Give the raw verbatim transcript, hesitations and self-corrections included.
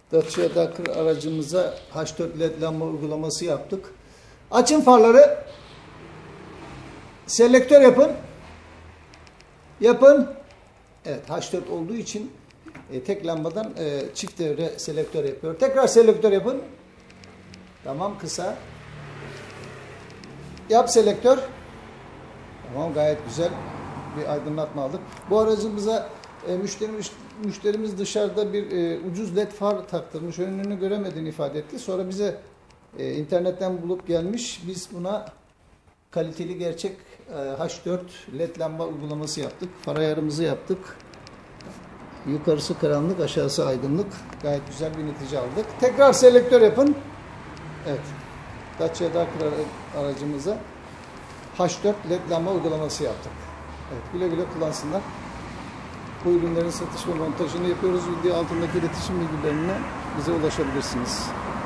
Dacia Duster aracımıza H dört led lamba uygulaması yaptık. Açın farları. Selektör yapın. Yapın. Evet, H dört olduğu için e, tek lambadan e, çift devre selektör yapıyor. Tekrar selektör yapın. Tamam, kısa. Yap selektör. Tamam, gayet güzel bir aydınlatma aldık. Bu aracımıza e, müşterimiz, müşterimiz dışarıda bir e, ucuz led far taktırmış. Önünü göremediğini ifade etti. Sonra bize e, internetten bulup gelmiş. Biz buna kaliteli gerçek e, H dört led lamba uygulaması yaptık. Far ayarımızı yaptık. Yukarısı karanlık, aşağısı aydınlık. Gayet güzel bir netice aldık. Tekrar selektör yapın. Evet. Dacia Duster aracımıza H dört led lamba uygulaması yaptık. Evet, güle güle kullansınlar. Bu ürünlerin satış ve montajını yapıyoruz. Video altındaki iletişim bilgilerine bize ulaşabilirsiniz.